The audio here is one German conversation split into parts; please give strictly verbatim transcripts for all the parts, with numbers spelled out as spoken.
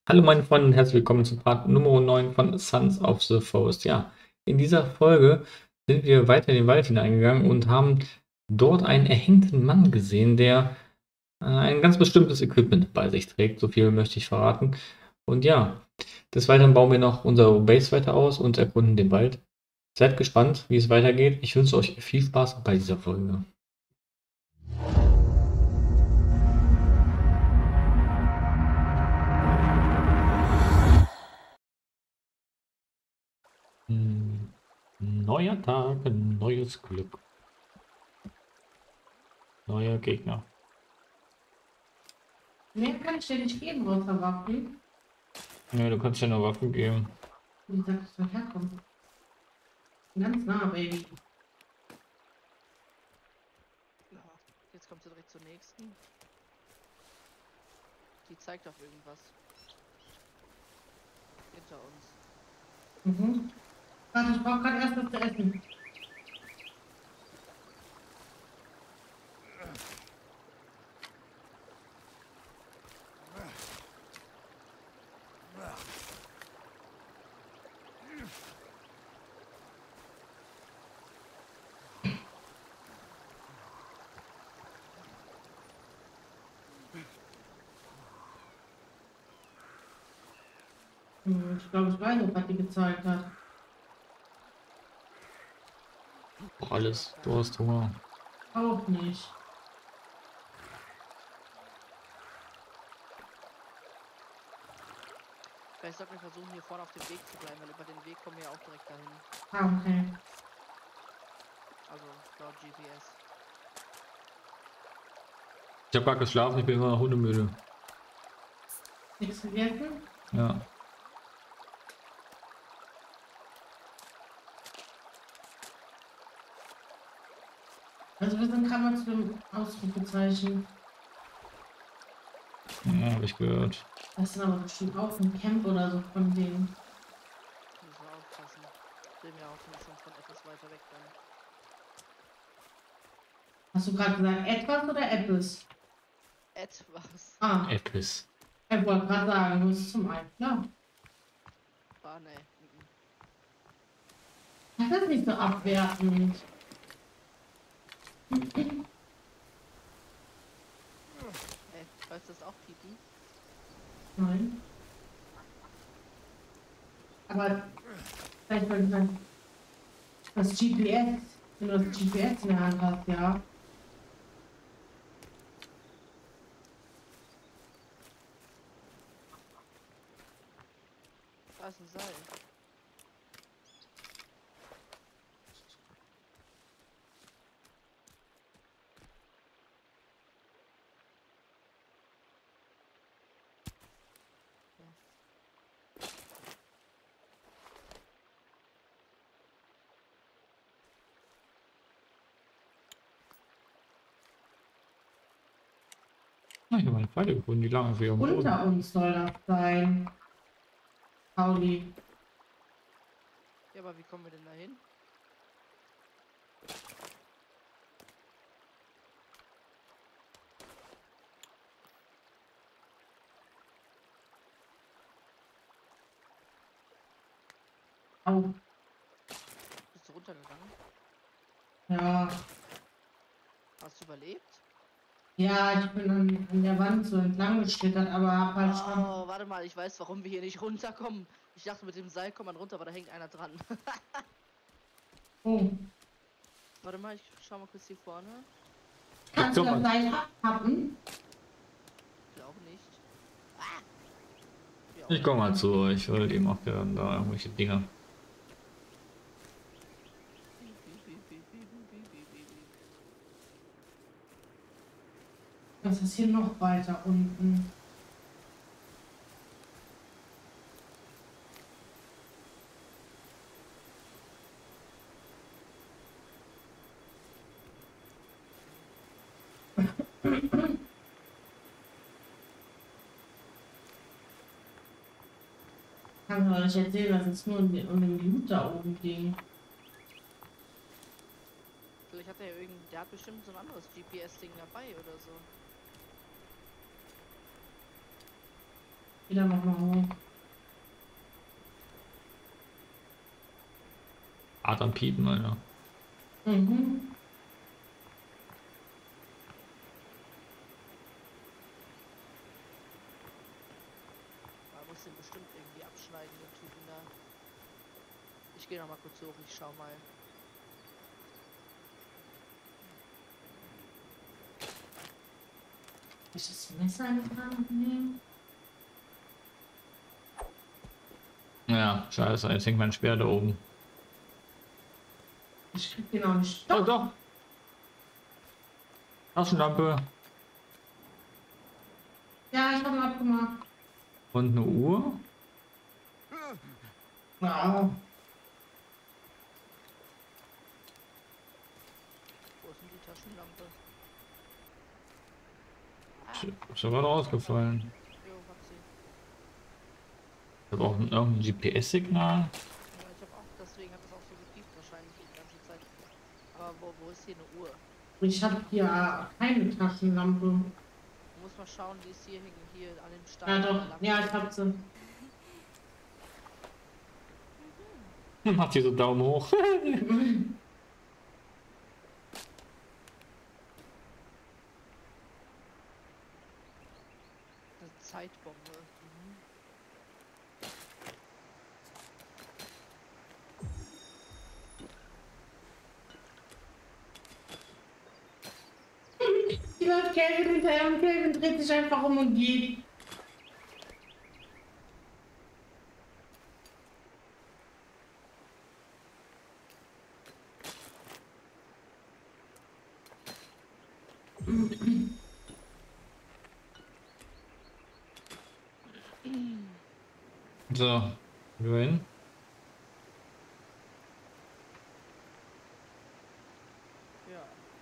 Hallo meine Freunde und herzlich willkommen zu Part Nummer neun von Sons of the Forest. Ja, in dieser Folge sind wir weiter in den Wald hineingegangen und haben dort einen erhängten Mann gesehen, der äh, ein ganz bestimmtes Equipment bei sich trägt. So viel möchte ich verraten. Und ja, des Weiteren bauen wir noch unsere Base weiter aus und erkunden den Wald. Seid gespannt, wie es weitergeht. Ich wünsche euch viel Spaß bei dieser Folge. Hm, Neuer Tag, neues Glück, neuer Gegner. Mehr kann ich dir nicht geben, außer Waffen. Ja, du kannst ja nur Waffen geben. Wie gesagt, ich soll herkommen. Ganz nah, Baby. Ja, jetzt kommt sie direkt zur nächsten. Die zeigt auf irgendwas. Hinter uns. Mhm. Warte, ich brauche gerade erst was zu essen. Hm, ich glaube, ich weiß nicht, was die gezeigt hat. Auch alles. Du hast Hunger. Auch nicht. Vielleicht sollten wir versuchen, hier vorne auf dem Weg zu bleiben, weil über den Weg kommen wir auch direkt dahin. Ah, okay. Also laut G P S. Ich habe gerade geschlafen, ich bin immer noch hundemüde. Nichts gegessen? Ja. Also wir sind gerade mal zu dem Ausrufezeichen. Ja, habe ich gehört. Das ist aber bestimmt auch ein Camp oder so von denen. Müssen wir aufpassen. Drehen wir auch nicht sonst von etwas weiter weg dann. Hast du gerade gesagt etwas oder etwas? Etwas. Ah, Etwas. ich wollte gerade sagen, du bist zum einen. Ja. Ah, ne. Das ist nicht so abwertend. Ey, weißt du das auch, Pipi? Nein. Aber vielleicht wollte ich sagen, das G P S, wenn du das G P S in der Hand hast, ja. Da ist ein Seil. Ah, ich habe meine Pfeile gefunden, die lagen für am Boden. Unter uns soll das sein. Pauli. Ja, aber wie kommen wir denn da hin? Au. Bist du runtergegangen? Ja. Hast du überlebt? Ja, ich bin an, an der Wand so entlang geschlittert, aber hab halt schon. Oh, warte mal, ich weiß, warum wir hier nicht runterkommen. Ich dachte, mit dem Seil kommt man runter, aber da hängt einer dran. Oh. Warte mal, ich schau mal kurz hier vorne. Kannst du Guck das mal. Seil abpappen? Ich glaube nicht. Ah! Ja, Ich komme mal zu euch, weil die macht ja da irgendwelche Dinger. Was ist hier noch weiter unten? Kannst du doch nicht erzählen, dass es nur um den, um den Blut da oben ging. Vielleicht hat er ja irgend, der hat bestimmt so ein anderes G P S-Ding dabei oder so. Wieder mach mal hoch. Hart am Piepen, Alter. Mhm. Man muss den bestimmt irgendwie abschneiden, den Typen da. Ich gehe noch mal kurz hoch, ich schau mal. Ist das Messer in die Hand nehmen? Ja, scheiße, jetzt hängt mein Speer da oben. Ich krieg den auch nicht. Oh, doch! Taschenlampe Ja, ich hab ihn abgemacht. und eine Uhr. Ja. Wo ist denn die Taschenlampe? Ist sogar rausgefallen. Jo, hab sie. Ich habe auch ein, irgendein G P S-Signal. Ja, ich hab auch, deswegen hat es auch so gepiept wahrscheinlich die ganze Zeit. Aber wo, wo ist hier eine Uhr? Ich habe hier keine Taschenlampe. Du musst mal schauen, die ist hier hängen, hier an dem Stein. Ja an der doch, Lampe. ja, ich hab sie. Macht hier so Daumen hoch. Eine Zeitbombe. Mhm. Die läuft Calvin hinterher und Calvin dreht sich einfach um und geht. So, wohin? Ja.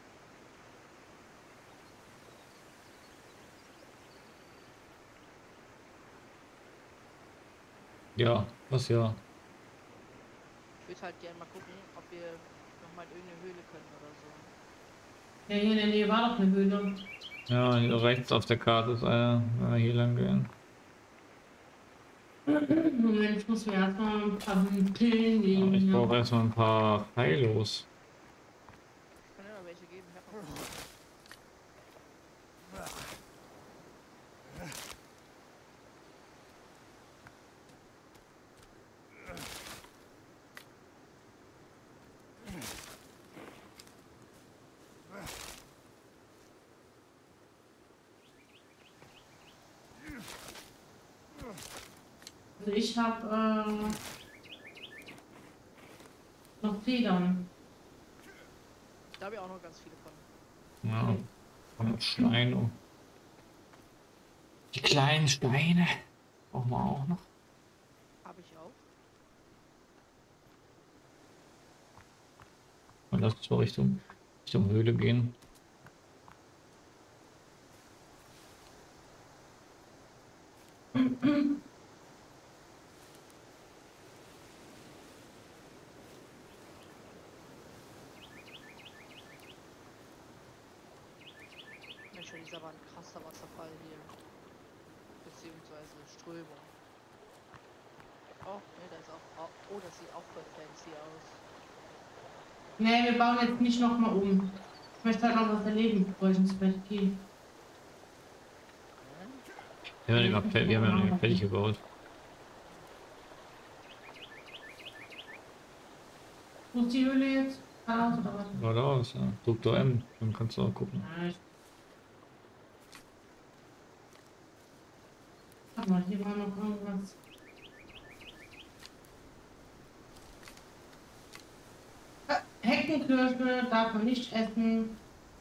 Ja, was ja. Ich würde halt gerne mal gucken, ob wir nochmal in irgendeine Höhle können oder so. Ja, hier in der Nähe war doch eine Höhle. Ja, hier rechts auf der Karte ist einer. Wenn wir hier lang gehen. Moment, ich muss mir erstmal ein paar Pillen Ja, legen. ich Ja. brauche erstmal ein paar Pfeilos. Ich kann ja mal welche geben. Ich hab noch Also ich habe äh, noch Federn. Da habe ich auch noch ganz viele von. Ja, und Steine. Die kleinen Steine brauchen wir auch noch. Habe ich auch. Und lass uns mal Richtung, Richtung Höhle gehen. Mensch, das ist aber ein krasser Wasserfall hier. Beziehungsweise Strömung. Oh, ne, da ist auch. Oh, das sieht auch voll fancy aus. Nee, wir bauen jetzt nicht nochmal um. Ich möchte halt noch was erleben, bevor ich ins Bett gehe. Wir haben ja nicht mal, wir haben ja nicht mal fertig gebaut. Wo ist die Höhle jetzt? Geradeaus oder was? Geradeaus, ja. Doktor M, dann kannst du auch gucken. Ja, ich- Warte mal, hier war noch irgendwas. Äh, Heckenkirsche darf man nicht essen.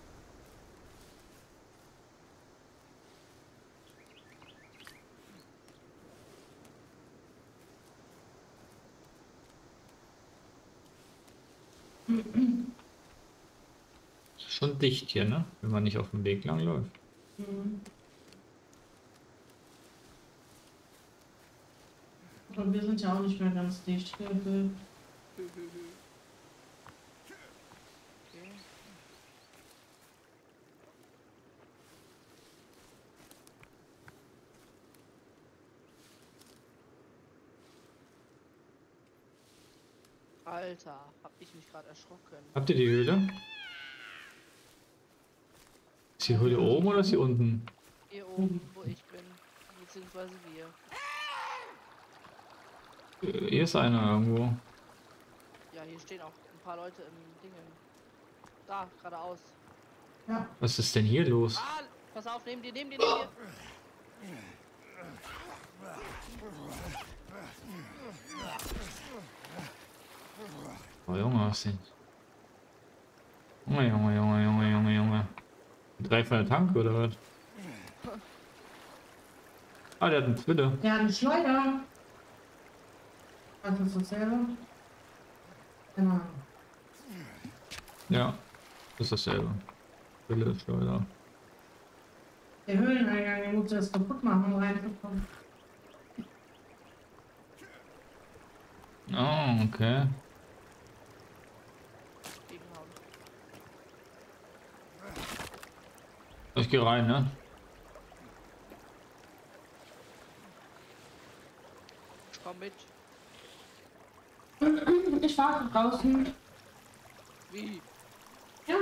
Ist schon dicht hier, ne? Wenn man nicht auf dem Weg lang läuft. Mhm. Aber wir sind ja auch nicht mehr ganz dicht. Hier, hier. Okay. Alter, hab ich mich gerade erschrocken. Habt ihr die Höhle? Ist die Höhle oben oder ist sie unten? Hier oben, wo ich bin. Beziehungsweise wir. Äh, Hier ist einer irgendwo. Ja, hier stehen auch ein paar Leute im Dingen. Da, geradeaus. Ja. Was ist denn hier los? Ah, pass auf, neben dir, neben dir, neben dir. Oh Junge, was denn? Junge, Junge, Junge, Junge, Junge, Junge. Drei von der Tank oder was? Ah, der hat einen Zwille. Der hat eine Schleuder. Was ist dasselbe? Keine Ahnung. Ja, das ist dasselbe. Zwille, Schleuder. Der Höhleneingang, der muss das kaputt machen, um reinzukommen. Oh, okay. Gegenhauen. Ich gehe rein, ne? Ich komm mit. Ich warte draußen. Wie? Ja.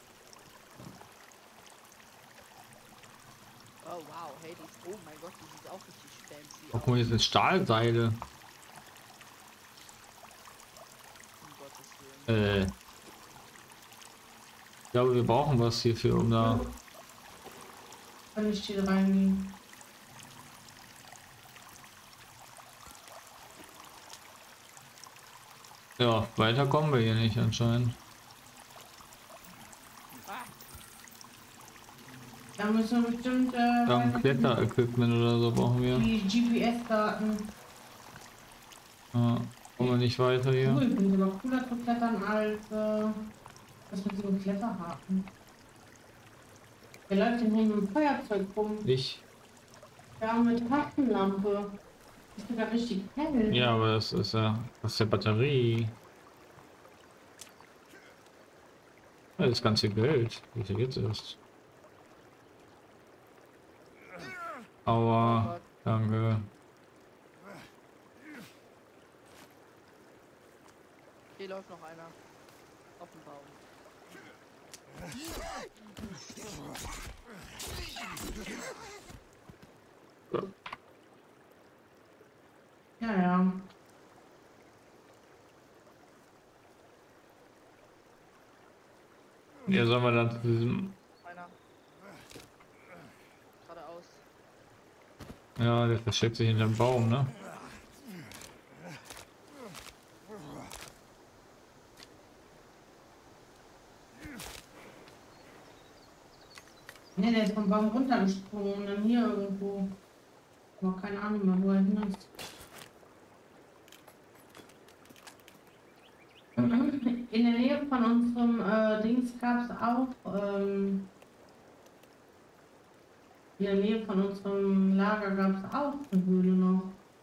Oh wow, hey, die ist, oh mein Gott, die sieht auch richtig fancy Oh, aus. guck mal, hier sind Stahlseile. Um Gottes Willen. Äh. Ich glaube, wir brauchen was hierfür, um da. Kann ich hier reingehen? Ja, weiter kommen wir hier nicht anscheinend. Ah, Da müssen wir bestimmt äh, Irgendein weiter- Kletter-Equipment oder so brauchen wir. die G P S-Daten. Ja, kommen wir nicht weiter hier. Cool, ich bin aber cooler zu klettern als äh, das mit so einem Kletterhaken. Wer läuft denn hier mit dem Feuerzeug rum? Ich. Ja, mit Taschenlampe. Ist sogar richtig hell. Ja, aber das ist ja. Das ist ja Batterie. Ja, das ganze Geld. Wie viel jetzt erst? Aua. Danke. hier läuft noch einer. Auf dem Baum. Ja, ja. Ja, sollen wir dann zu diesem. Einer. Geradeaus. Ja, der versteckt sich hinterm Baum, ne? Ne, der ist vom Baum runtergesprungen und dann hier irgendwo. Aber keine Ahnung mehr, wo er hin ist. In der Nähe von unserem äh, Dings gab es auch, ähm, in der Nähe von unserem Lager gab es auch eine Höhle noch.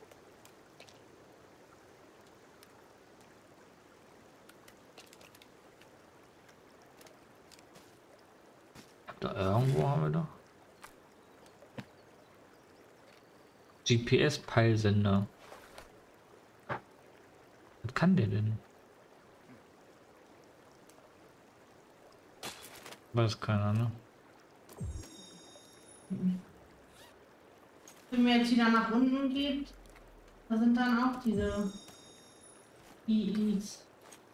Da irgendwo haben wir doch. G P S-Peilsender. Was kann der denn? Weiß keiner, ne? Wenn man jetzt wieder nach unten geht, da sind dann auch diese I Is.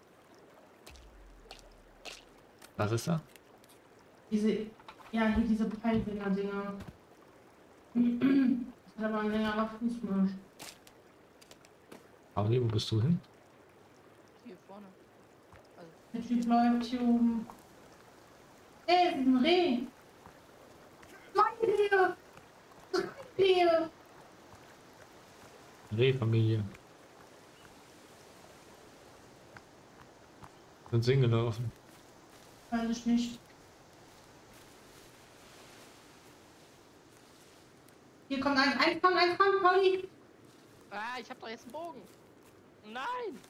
Was ist da? Diese, ja, hier diese Peilsender-Dinger. Das hat aber ein längerer Fußmarsch. Pauli, wo bist du hin? Hier vorne. Also, Der Typ läuft hier oben. Ey, ist ein Reh! Meine Rehe! Rehfamilie. Sind sie hingelaufen? Weiß ich nicht. Hier kommt eins, eins kommt, eins kommt, Pauli! ah, ich hab doch jetzt einen Bogen. Nein!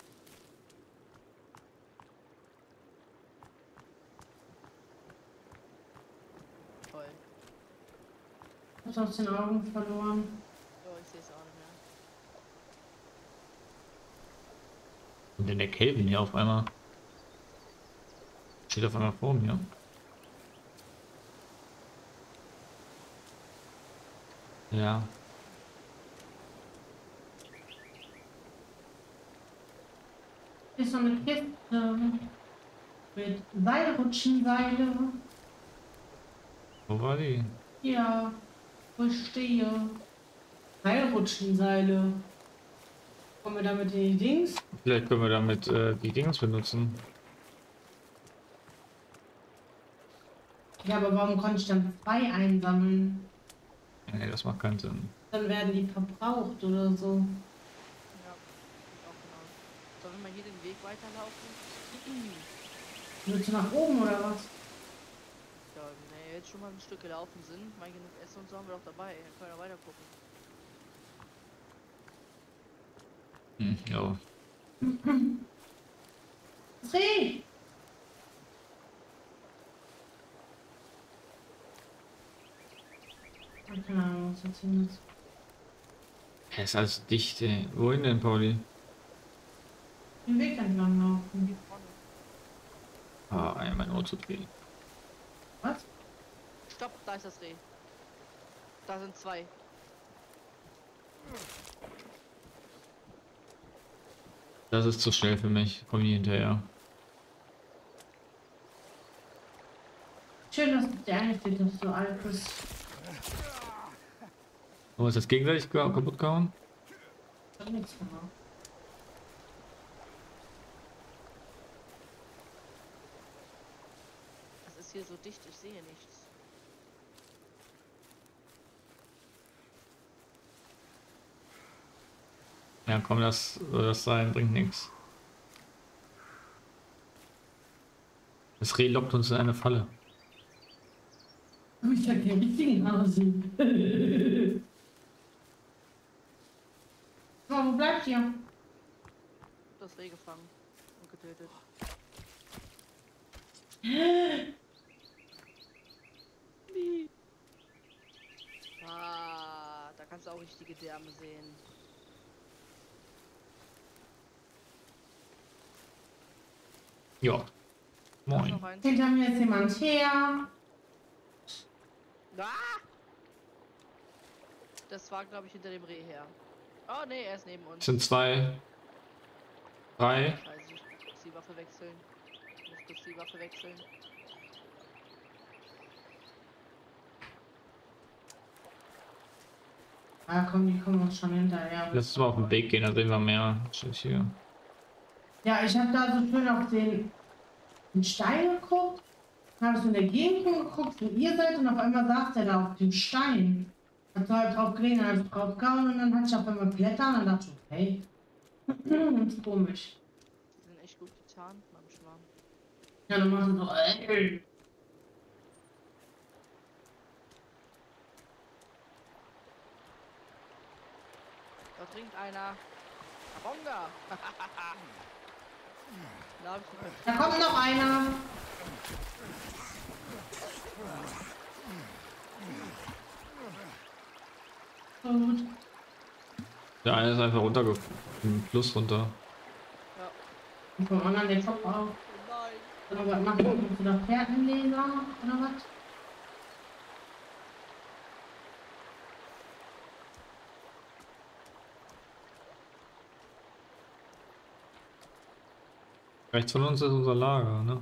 Toll. Ich hab aus den Augen verloren. Oh, ich sehe es auch nicht mehr. Und denn der Kelvin hier auf einmal steht auf einmal vor mir. Ja. Ist so eine Kiste mit Seilrutschenseile. Wo war die? Ja, wo ich stehe. Seilrutschenseile. Kommen wir damit in die Dings? Vielleicht können wir damit äh, die Dings benutzen. Ja, aber warum konnte ich dann zwei einsammeln? Nee, das macht keinen Sinn. Dann werden die verbraucht oder so. Ja, ich auch genau. Sollen wir mal hier den Weg weiterlaufen? Willst du nach oben oder was? Ja, wenn wir jetzt schon mal ein Stück gelaufen sind, mal genug Essen und so haben wir doch dabei. Dann können wir weiter gucken. Hm, ja. Dreh! Keine Ahnung, was jetzt hin ist. Ja, ist alles dicht, ey. Wohin denn, Pauli? Den Weg entlang laufen. Hier vorne. Ah, ein mein Auto drehen. Was? Stopp, da ist das Reh. Da sind zwei. Das ist zu schnell für mich. Komm nie hinterher. Schön, dass der eine steht, dass so alt ist. Oh, ist das gegenseitig ge- kaputt gehauen? Ich hab nichts gemacht. Es ist hier so dicht, ich sehe nichts. Ja, komm, das soll das sein, bringt nichts. Das Reh lockt uns in eine Falle. Oh, ich hab keinen richtigen Hase. So, wo bleibt ihr? Das Reh gefangen und getötet. Ah, da kannst du auch richtige Därme sehen. Ja. Da ist Moin. noch eins. Hinter mir ist jemand her. Ah! Das war, glaube ich, hinter dem Reh her. Oh, nee, er ist neben Es uns. sind zwei. Drei. Scheiße, ich muss kurz die Waffe wechseln. Ich muss kurz die Waffe wechseln. Ah, komm, die kommen uns schon hinterher. Lass uns mal auf den Weg gehen, da sehen wir mehr. Steht hier. Ja, ich habe da so schön auf den, den Stein geguckt. Dann habe ich so in der Gegend geguckt, wo ihr seid. Und auf einmal saß der da auf dem Stein. Hat so halt drauf gelegen, dann habe ich drauf gehauen. Und dann hatte ich auf einmal Blätter. Und dann dachte ich, okay. Das ist komisch. Die sind echt gut getarnt manchmal. Ja, dann machst du so, ey. Da trinkt einer. Abonga! Da hab ich nicht Da kommt noch einer. Gut. Der eine ist einfach runtergefallen. Im Fluss runter. Ja. Und vom anderen der Kopf auf. Oh nein! Oder was machen? Bist du da Pferdenleser oder was? Rechts von uns ist unser Lager, ne?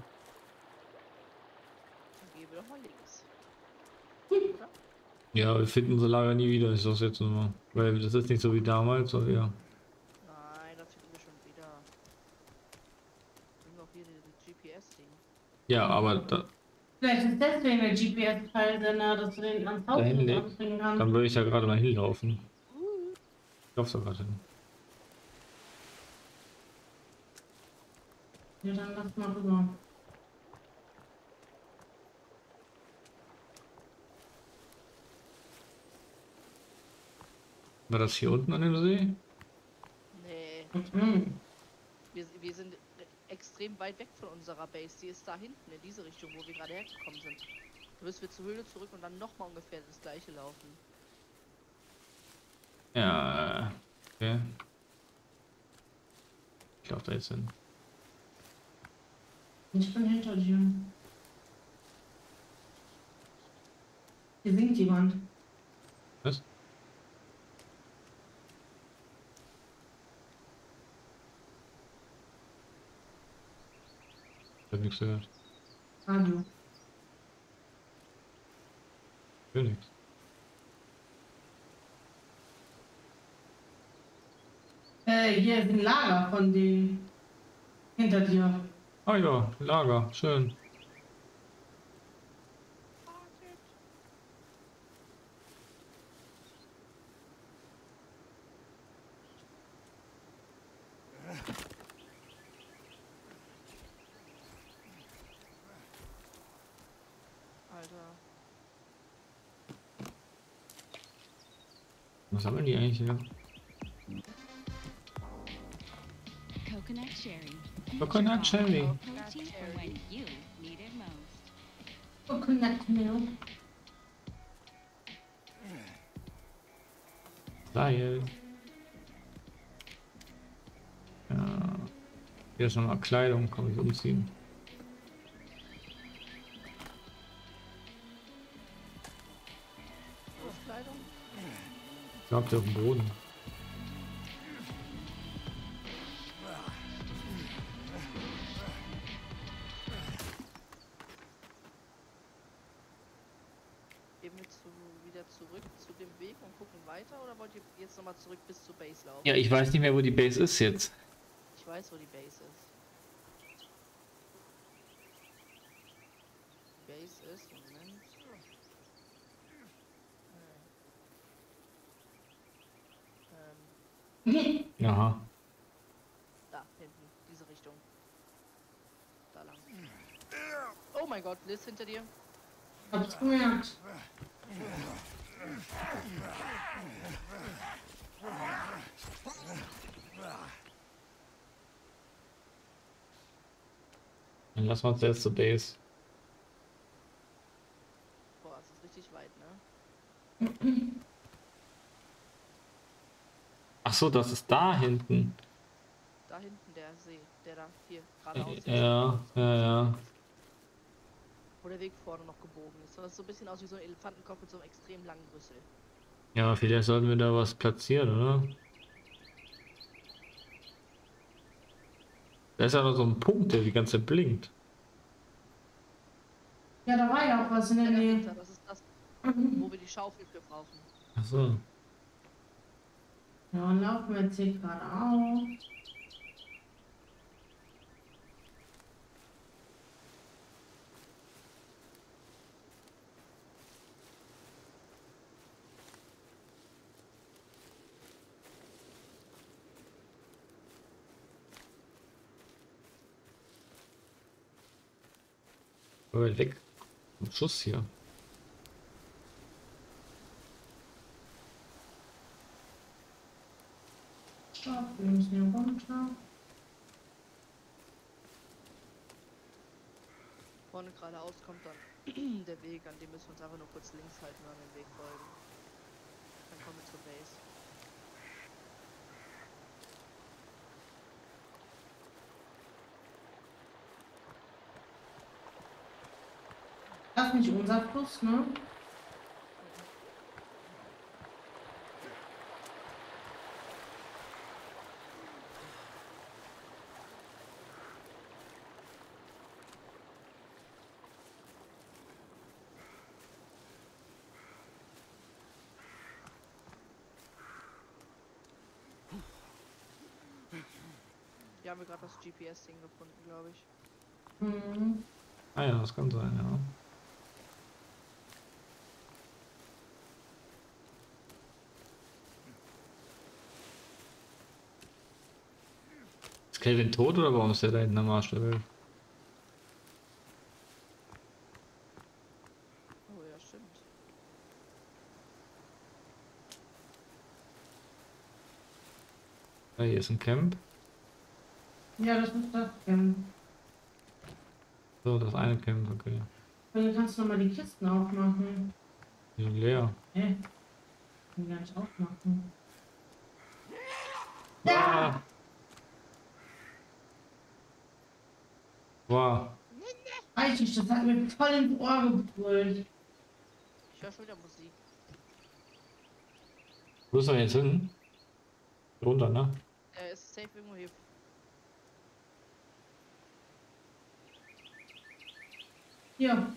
Dann gebe doch mal links. Oder? Ja, wir finden unser Lager nie wieder, ich sag's jetzt nur mal. Weil das ist nicht so wie damals, weil wir. Nein, das finden wir schon wieder. Nimm doch hier dieses G P S-Ding. Ja, aber da, Vielleicht ist deswegen der G P S-Teilsender, dass du den ans Haus Dahin liegt. anbringen kannst. dann würde ich ja gerade mal hinlaufen. Ich lauf da gerade hin. Ja, dann lass mal rüber. War das hier unten an dem See? Nee, Mhm. wir, wir sind extrem weit weg von unserer Base. Die ist da hinten, in diese Richtung, wo wir gerade hergekommen sind. Du müssen wir zur Höhle zurück und dann nochmal ungefähr das gleiche laufen. Ja, okay. Ich darf da jetzt hin. Ich bin hinter dir. Hier singt jemand. Was? Ich hab nichts gehört. Radio. Ich will nichts. Äh, hier ist ein Lager von denen. Hinter dir. Ah ja, Lager, schön. Alter. Was haben die eigentlich hier? Coconut cherry. Coconut cherry. Protein for when you need it most. Coconut Milk. Geil. Ja. Hier ist nochmal Kleidung, kann ich umziehen. Brustkleidung? Ich glaube, der auf dem Boden. Gehen wir zu, wieder zurück zu dem Weg und gucken weiter oder wollt ihr jetzt nochmal zurück bis zur Base laufen? Ja, ich weiß nicht mehr, wo die Base ist jetzt. Ich weiß, wo die Base ist. Die Base ist, Moment. Äh. Ähm, Aha. da, hinten, diese Richtung. Da lang. Oh mein Gott, Liz hinter dir. Hab's gemerkt. Dann lassen wir uns jetzt zur Base. Boah, es ist richtig weit, ne? Ach so, das ist da hinten. Da hinten der See, der da hier geradeaus ist. Ja, ja, ja. Wo der Weg vorne noch gebogen ist. Das sieht so ein bisschen aus wie so ein Elefantenkopf mit so einem extrem langen Rüssel. Ja, vielleicht sollten wir da was platzieren, oder? Da ist ja noch so ein Punkt, der die ganze Zeit blinkt. Ja, da war ja auch was in der Nähe. Dahinter, das ist das, wo wir die Schaufel für brauchen. Ach so. Ja, und laufen wir jetzt hier geradeaus. Weit weg. Ein Schuss hier. Stopp, wir müssen hier runter. Vorne geradeaus kommt dann der Weg, an dem müssen wir uns einfach nur kurz links halten und an den Weg folgen. Dann kommen wir zur Base. Das ist nicht unser Fluss, ne? Hier haben wir gerade das G P S-Ding gefunden, glaube ich. Mhm. Ah ja, das kann sein, ja. Ist Kelvin tot oder warum ist der da hinten am Arsch der Welt? Oh ja, stimmt. Ah, hier ist ein Camp. Ja, das muss das kennen. So, das eine Camp, okay. Und dann kannst du nochmal die Kisten aufmachen. Die sind leer. Hä? Kann die gar nicht aufmachen. Ah, Wow. Richtig, das hat mir voll ins Ohr gebrüllt. Ich höre schon wieder Musik. Wo ist er jetzt hin? Runter, ne? Der ist safe irgendwo hier. Hier.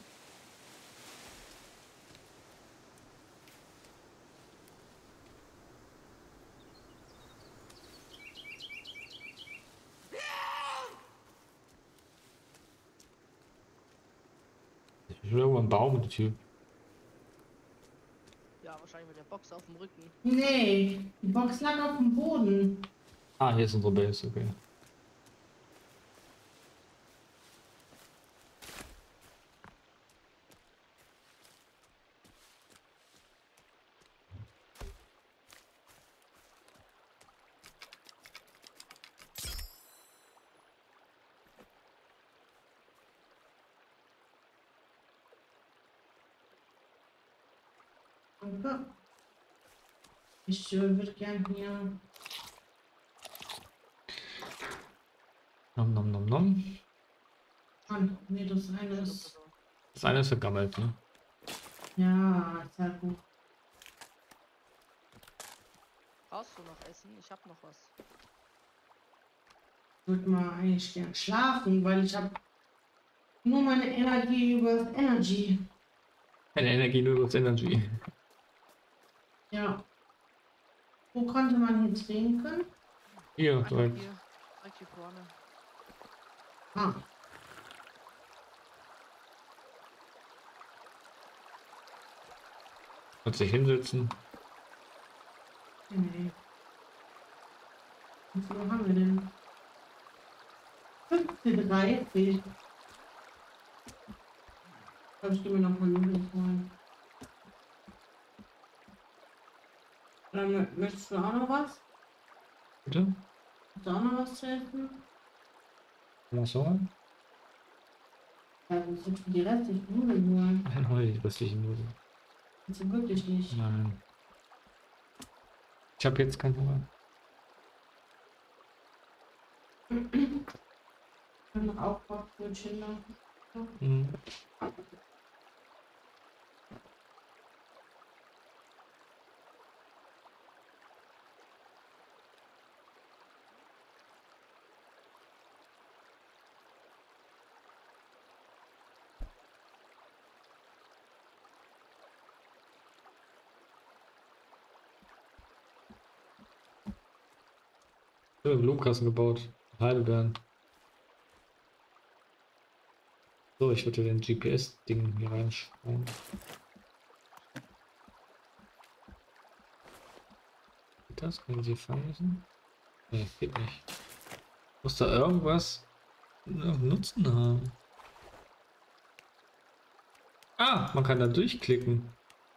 Ich bin irgendwo im Baum, der Typ. Ja, wahrscheinlich mit der Box auf dem Rücken. Nee, die Box lag auf dem Boden. Ah, hier ist unsere Base, okay. Danke. Ich äh, würde gern hier. Nom nom nom nom. Mann, nee, das eine ist. Das eine ist vergammelt, ne? Ja, ist halt gut. Brauchst du noch Essen? Ich hab noch was. Ich würde mal eigentlich gern schlafen, weil ich habe nur meine Energie über das Energy. Eine Energie nur aus Energy. Ja. Wo konnte man hier trinken? Hier, Einfach direkt. hier. Direkt hier vorne. Ah. Kannst dich hinsetzen. Nee. Wie viel haben wir denn? fünfzehn, dreißig. Aber ich gehe mir noch mal Nudeln holen. Dann möchtest du auch noch was? Bitte? Hast du auch noch was zu essen? Was soll? Ja, du musst die restlichen Nudeln holen. Nein, heute die restlichen Nudeln. Willst du wirklich nicht? Nein. Ich habe jetzt keinen Hunger. Ich habe noch Aufbaufbrötchen noch. Hm. Ich habe einen Blumenkasten gebaut. Heidelbeeren. So, ich würde den G P S-Ding hier reinschauen. Geht das? Können Sie fangen müssen? Nee, geht nicht. Muss da irgendwas Nutzen haben? Ah, man kann da durchklicken.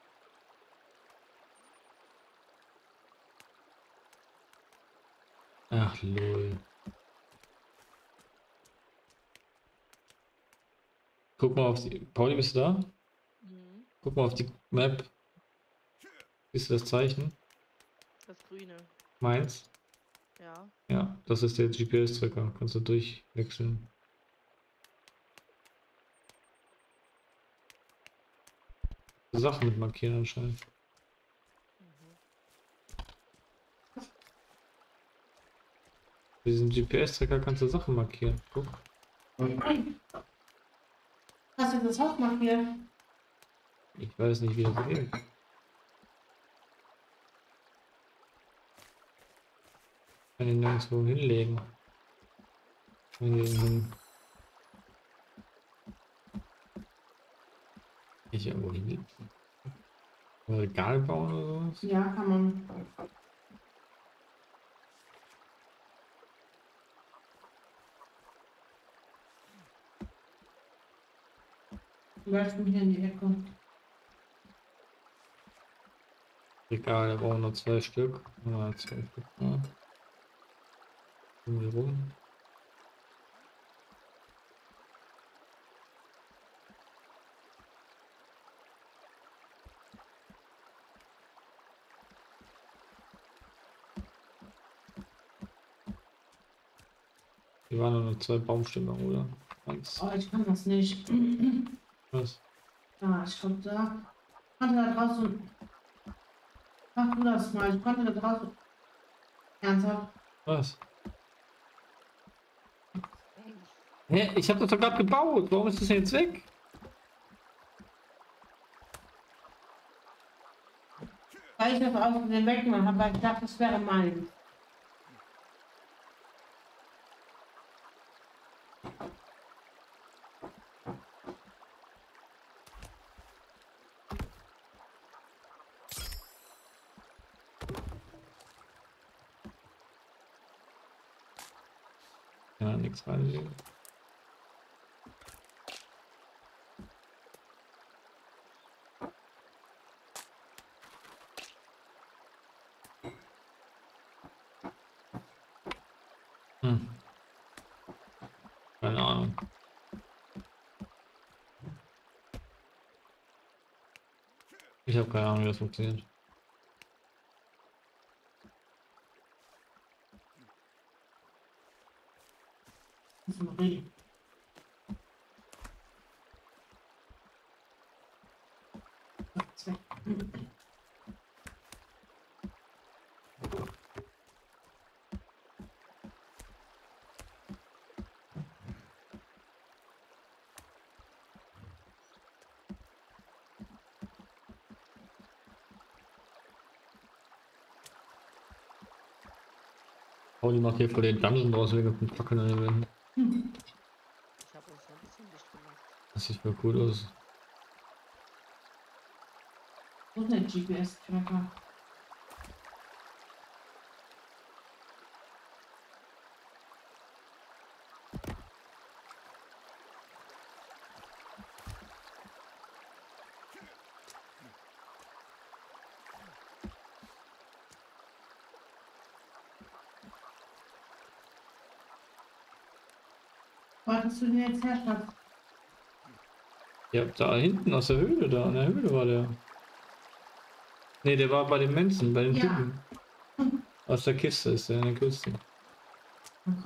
Ach, lol. Guck mal auf die... Pauli, bist du da? Mhm. Guck mal auf die Map. Siehst du das Zeichen? Das Grüne. Meins? Ja. Ja, das ist der G P S-Tracker. Kannst du durchwechseln. Sachen mit markieren anscheinend. Mit diesem G P S-Tracker kannst du Sachen markieren. Guck. Hast du das auch markiert? Ich weiß nicht, wie das geht. Ich kann ihn nirgendwo hinlegen. Kann ich ihn ich irgendwo hin? Ein Regal bauen oder sowas? Ja, kann man. Du läufst mir hier in die Ecke. Regal, da brauchen wir noch zwei Stück. Ja, zwei Stück. Ja. Irgendwie rum. Hier waren nur noch zwei Baumstämme, oder? Hans. Oh, ich kann das nicht. Was? Ja, ich glaube da. Ich konnte da draußen. Mach du das mal. Ich konnte da draußen. Ernsthaft? Was? Hä? Ich habe das doch gerade gebaut. Warum ist das denn jetzt weg? Weil ich das aus dem weggemacht habe, weil ich dachte, das wäre mein. Ja, nichts reinlegen. Hm. Keine Ahnung. Ich habe keine Ahnung, wie das funktioniert. Das ist Marie. So, zwei. Pauli macht hier vor den Dungeon draus wegen den Fackeln an den Wänden. Ich habe uns ein bisschen dicht gemacht. Das sieht voll cool aus. Wo ist der G P S-Tracker? Wo hattest du den jetzt her, Schatz? Ja, da hinten aus der Höhle, da an der Höhle war der. Ne, der war bei den Menschen, bei den Ja. Typen. Aus der Kiste ist der in der Kiste. Okay.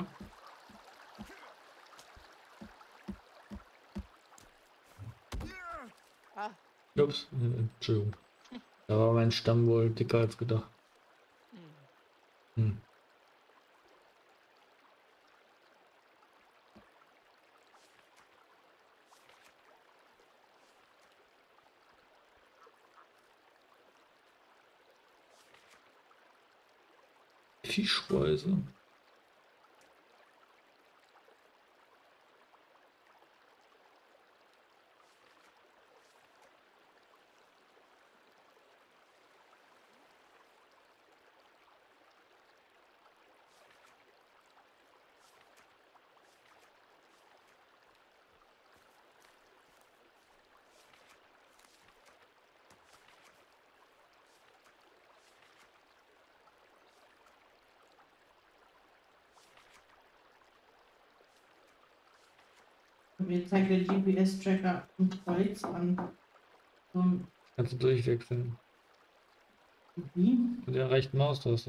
Ah, Ups, äh, Entschuldigung. Da war mein Stamm wohl dicker als gedacht. hm. Hm. Fischspeise. Mir zeigt der G P S-Tracker ein Kreuz an. So ein Kannst du durchwechseln. Wie? Mit der rechten Maustaste.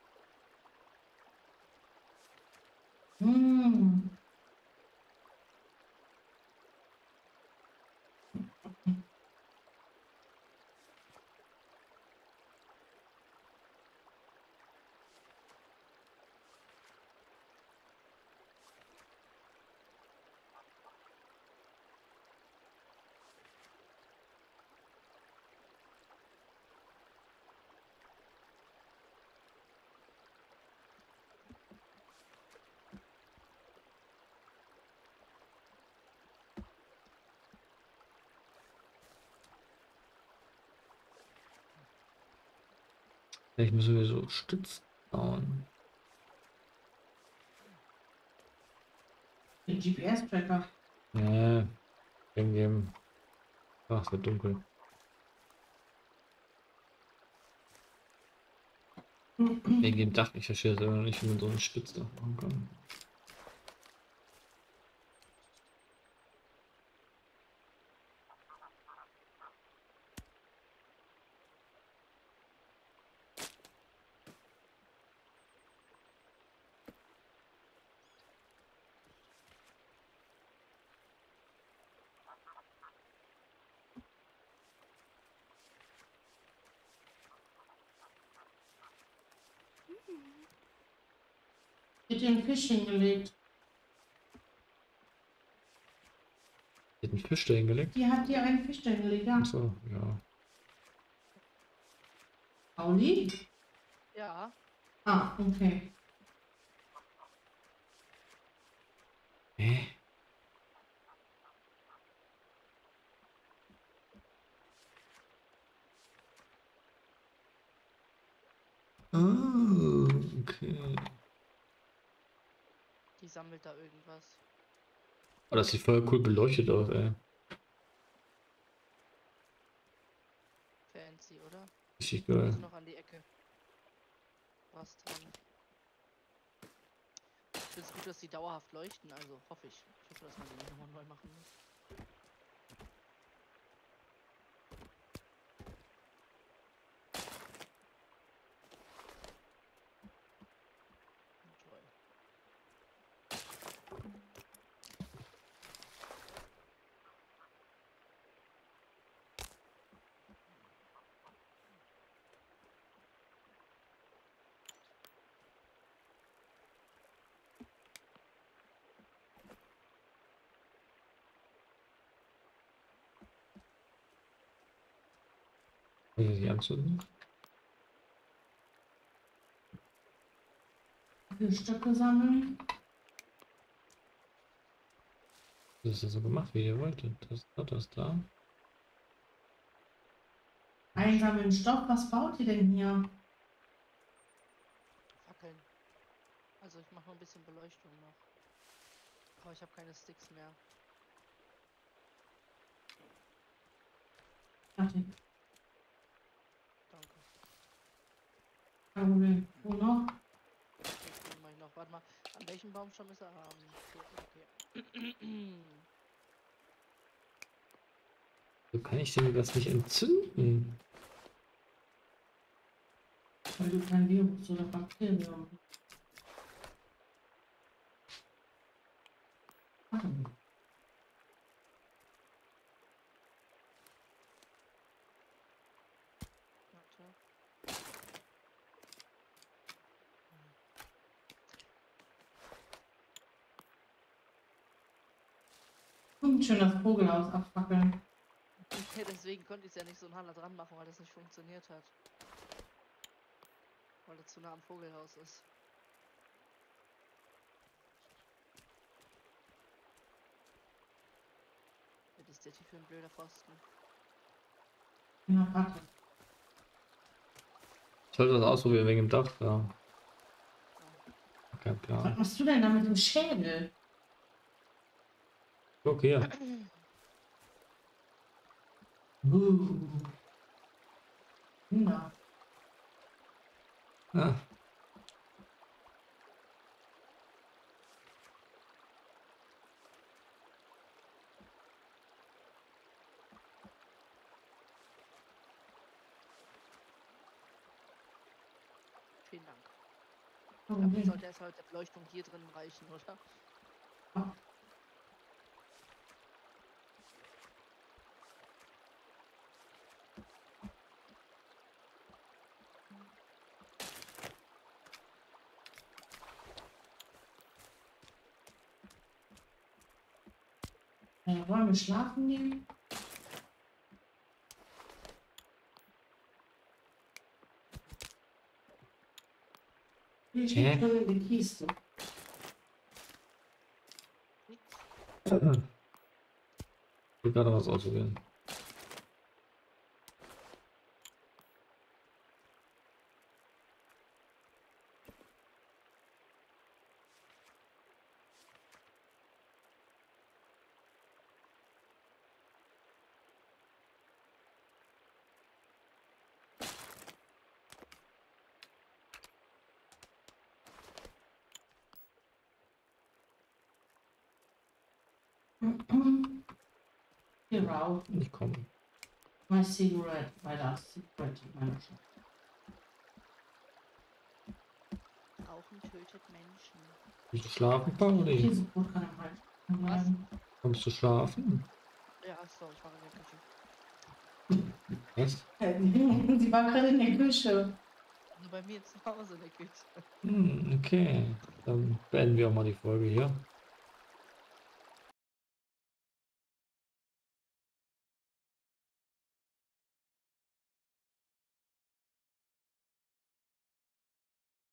Hm. Vielleicht müssen wir so Stützen bauen. Der G P S-Tracker. Ja, wegen dem. Ach, es wird dunkel. Wegen dem Dach, ich verstehe das immer noch nicht, wie man so einen Spitzdach machen kann. Mit den Fisch hingelegt. Hat einen Fisch da hingelegt? Die hat hier einen Fisch da hingelegt, ja. Achso, ja. Pauli? Ja, Ah, okay. Hä? Oh, okay. die sammelt da irgendwas. Oh, das sieht voll cool beleuchtet aus, ey. Fancy, oder? Richtig Die geil. ist noch an die Ecke. Was dran. Ich finde es gut, dass die dauerhaft leuchten, also hoffe ich. Ich hoffe, dass man die nicht nochmal neu machen muss. Toll. Will ich die anzünden? Für Stöcke sammeln. Das ist ja so gemacht, wie ihr wolltet. Das, das, das da. Einsammeln Stoff. Was baut ihr denn hier? Fackeln. Also ich mache noch ein bisschen Beleuchtung noch. Aber ich habe keine Sticks mehr. Warte, Danke. kein Problem. Wo noch? Den mach ich noch. Warte mal, an welchem Baumstamm ist er? Ähm, okay, okay. So kann ich denn das nicht entzünden? Weil du kein Virus oder Bakterium bist. Warte. Warte. Und schön das Vogelhaus abfackeln. Ja, deswegen konnte ich es ja nicht so nah dran machen, weil das nicht funktioniert hat. Weil das zu nah am Vogelhaus ist. Was ist der hier für ein blöder Pfosten? Ja, warte. Ich sollte das ausprobieren wegen dem Dach da. Kein Was Plan. machst du denn da mit dem Schädel? Guck hier. Uh. Ja. Ah, Vielen Dank. Kein Aber jetzt Problem. sollte erst heute der Beleuchtung hier drin reichen, oder? Ja, wollen wir schlafen gehen? Hier steht Hä? schon in der Kiste. ich will gerade was ausprobieren. Hier raus. Ich komme. My cigarette. Weiter. Cigarette in meiner Tasche. Rauchen tötet Menschen. Willst du schlafen, Pauli? Käsebrot kann im Hals bleiben. Kommst du schlafen? Ja, so, ich war in der Küche. Was? Sie war gerade in der Küche. Also bei mir zu Hause in der Küche. Hm, okay. Dann beenden wir auch mal die Folge hier.